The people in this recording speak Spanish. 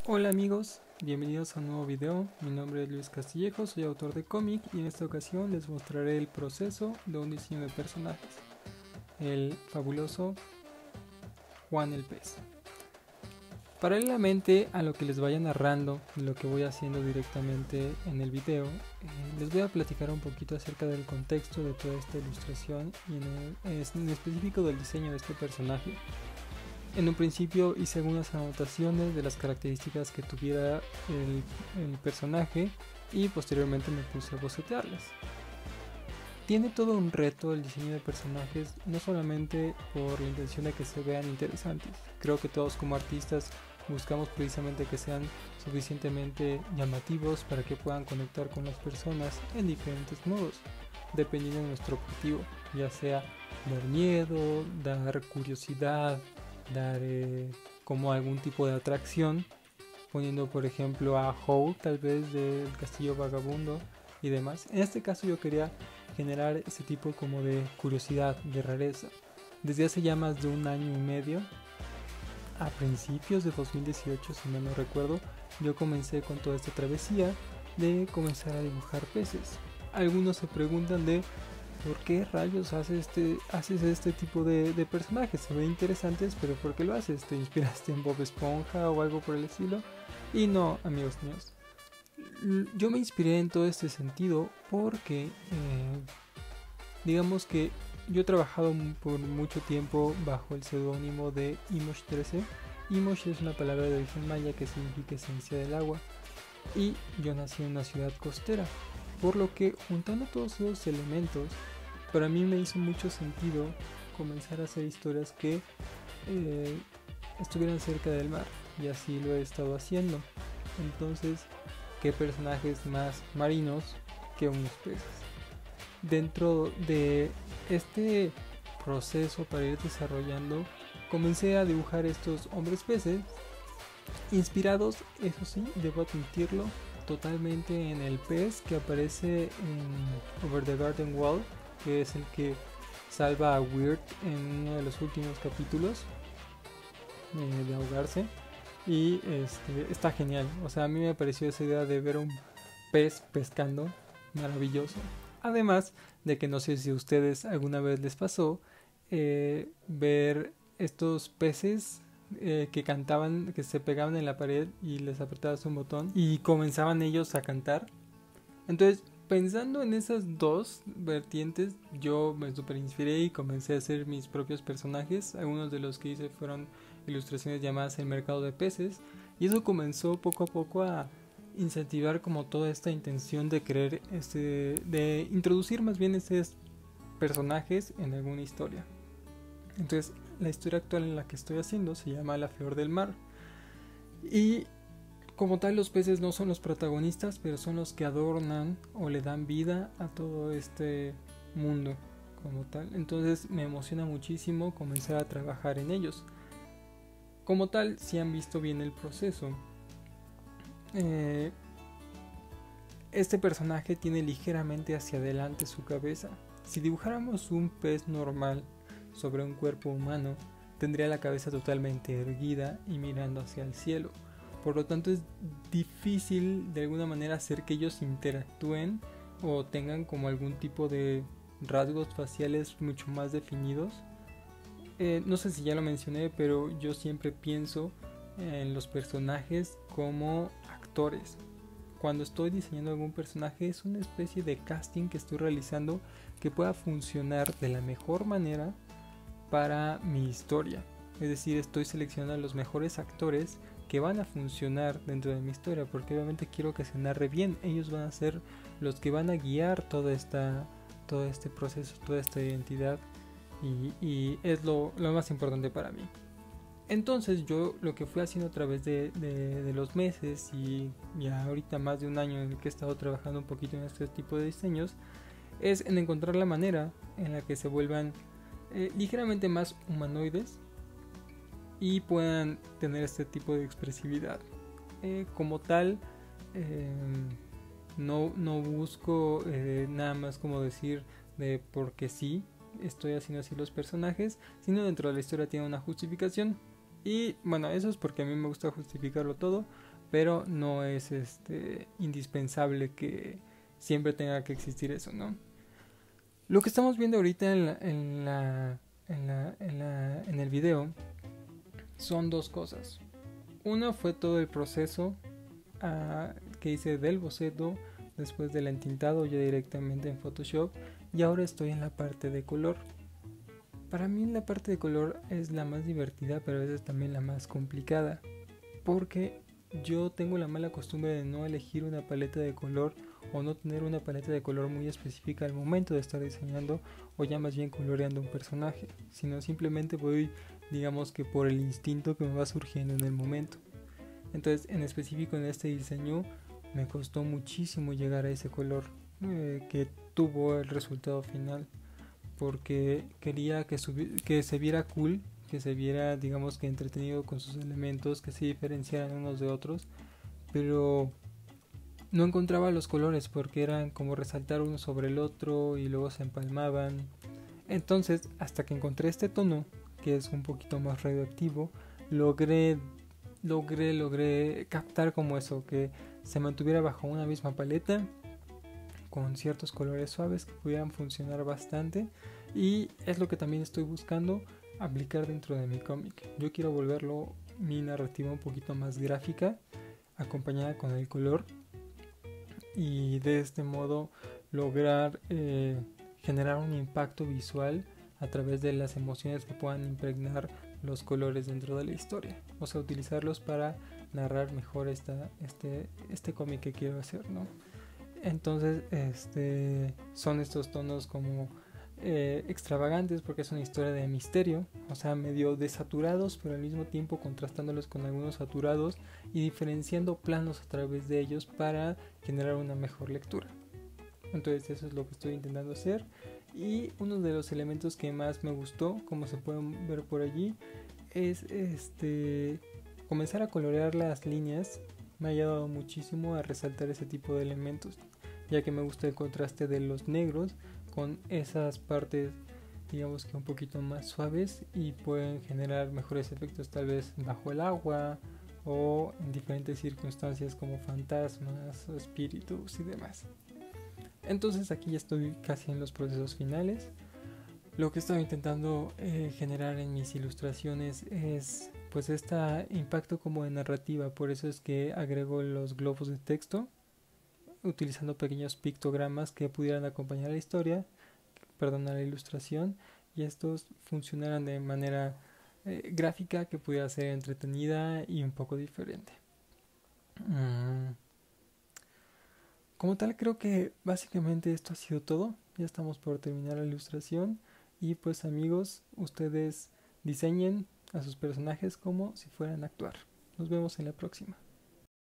Hola amigos, bienvenidos a un nuevo video. Mi nombre es Luis Castillejo, soy autor de cómic y en esta ocasión les mostraré el proceso de un diseño de personajes, el fabuloso Juan el Pez. Paralelamente a lo que les vaya narrando, lo que voy haciendo directamente en el video, les voy a platicar un poquito acerca del contexto de toda esta ilustración y en específico del diseño de este personaje. En un principio hice algunas anotaciones de las características que tuviera el personaje y posteriormente me puse a bocetearlas. Tiene todo un reto el diseño de personajes, no solamente por la intención de que se vean interesantes. Creo que todos como artistas buscamos precisamente que sean suficientemente llamativos para que puedan conectar con las personas en diferentes modos, dependiendo de nuestro objetivo, ya sea dar miedo, dar curiosidad, dar como algún tipo de atracción, poniendo por ejemplo a Howl tal vez del Castillo Vagabundo y demás. En este caso yo quería generar ese tipo como de curiosidad, de rareza. Desde hace ya más de un año y medio, a principios de 2018 si mal no recuerdo, yo comencé con toda esta travesía de comenzar a dibujar peces. Algunos se preguntan de ¿por qué rayos haces este tipo de personajes? Se ven interesantes, pero ¿por qué lo haces? ¿Te inspiraste en Bob Esponja o algo por el estilo? Y no, amigos míos. Yo me inspiré en todo este sentido porque, digamos que yo he trabajado por mucho tiempo bajo el seudónimo de Imosh 13. Imosh es una palabra de origen maya que significa esencia del agua. Y yo nací en una ciudad costera, por lo que juntando todos esos elementos, para mí me hizo mucho sentido comenzar a hacer historias que estuvieran cerca del mar, y así lo he estado haciendo. Entonces, ¿qué personajes más marinos que unos peces? Dentro de este proceso para ir desarrollando, comencé a dibujar estos hombres peces, inspirados, eso sí, debo admitirlo, totalmente en el pez que aparece en Over the Garden Wall, que es el que salva a Weird en uno de los últimos capítulos de ahogarse. Y está genial. O sea, a mí me pareció esa idea de ver un pez pescando maravilloso. Además de que no sé si a ustedes alguna vez les pasó ver estos peces que cantaban, que se pegaban en la pared y les apretabas un botón y comenzaban ellos a cantar. Entonces, pensando en esas dos vertientes, yo me super inspiré y comencé a hacer mis propios personajes. Algunos de los que hice fueron ilustraciones llamadas El Mercado de Peces, y eso comenzó poco a poco a incentivar como toda esta intención de querer de introducir más bien estos personajes en alguna historia. Entonces, la historia actual en la que estoy haciendo se llama La Flor del Mar, y como tal los peces no son los protagonistas, pero son los que adornan o le dan vida a todo este mundo como tal. Entonces me emociona muchísimo comenzar a trabajar en ellos. Como tal, si han visto bien el proceso, este personaje tiene ligeramente hacia adelante su cabeza. Si dibujáramos un pez normal sobre un cuerpo humano, tendría la cabeza totalmente erguida y mirando hacia el cielo. Por lo tanto es difícil de alguna manera hacer que ellos interactúen o tengan como algún tipo de rasgos faciales mucho más definidos. No sé si ya lo mencioné, pero yo siempre pienso en los personajes como actores. Cuando estoy diseñando algún personaje es una especie de casting que estoy realizando que pueda funcionar de la mejor manera para mi historia. Es decir, estoy seleccionando a los mejores actores que van a funcionar dentro de mi historia, porque obviamente quiero que se narre bien. Ellos van a ser los que van a guiar todo este proceso, toda esta identidad, y es lo más importante para mí. Entonces yo lo que fui haciendo a través de los meses y ya ahorita más de un año en el que he estado trabajando un poquito en este tipo de diseños, es en encontrar la manera en la que se vuelvan ligeramente más humanoides y puedan tener este tipo de expresividad. Como tal, no busco nada más como decir de porque sí estoy haciendo así los personajes, sino dentro de la historia tiene una justificación. Y bueno, eso es porque a mí me gusta justificarlo todo, pero no es indispensable que siempre tenga que existir eso, ¿no? Lo que estamos viendo ahorita en el video son dos cosas. Una fue todo el proceso que hice del boceto, después del entintado ya directamente en Photoshop, y ahora estoy en la parte de color. Para mí la parte de color es la más divertida, pero a veces también la más complicada, porque yo tengo la mala costumbre de no elegir una paleta de color o no tener una paleta de color muy específica al momento de estar diseñando o ya más bien coloreando un personaje, sino simplemente voy, digamos que por el instinto que me va surgiendo en el momento. Entonces, en específico en este diseño me costó muchísimo llegar a ese color que tuvo el resultado final, porque quería que se viera cool, que se viera, digamos que entretenido con sus elementos, que se diferenciaran unos de otros, pero no encontraba los colores porque eran como resaltar uno sobre el otro y luego se empalmaban. Entonces, hasta que encontré este tono, que es un poquito más radioactivo, logré captar como eso, que se mantuviera bajo una misma paleta con ciertos colores suaves que pudieran funcionar bastante, y es lo que también estoy buscando aplicar dentro de mi cómic. Yo quiero volverlo mi narrativa un poquito más gráfica, acompañada con el color, y de este modo lograr generar un impacto visual a través de las emociones que puedan impregnar los colores dentro de la historia, o sea, utilizarlos para narrar mejor este cómic que quiero hacer, ¿no? Entonces, son estos tonos como extravagantes, porque es una historia de misterio, o sea, medio desaturados, pero al mismo tiempo contrastándolos con algunos saturados y diferenciando planos a través de ellos para generar una mejor lectura. Entonces eso es lo que estoy intentando hacer, y uno de los elementos que más me gustó, como se pueden ver por allí, es comenzar a colorear las líneas. Me ha ayudado muchísimo a resaltar ese tipo de elementos, ya que me gusta el contraste de los negros con esas partes, digamos que un poquito más suaves, y pueden generar mejores efectos tal vez bajo el agua o en diferentes circunstancias como fantasmas o espíritus y demás. Entonces aquí ya estoy casi en los procesos finales. Lo que estoy intentando generar en mis ilustraciones es pues este impacto como de narrativa, por eso es que agrego los globos de texto utilizando pequeños pictogramas que pudieran acompañar la historia, a la ilustración, y estos funcionaran de manera gráfica que pudiera ser entretenida y un poco diferente. Como tal, creo que básicamente esto ha sido todo. Ya estamos por terminar la ilustración, y pues amigos, ustedes diseñen a sus personajes como si fueran a actuar. Nos vemos en la próxima.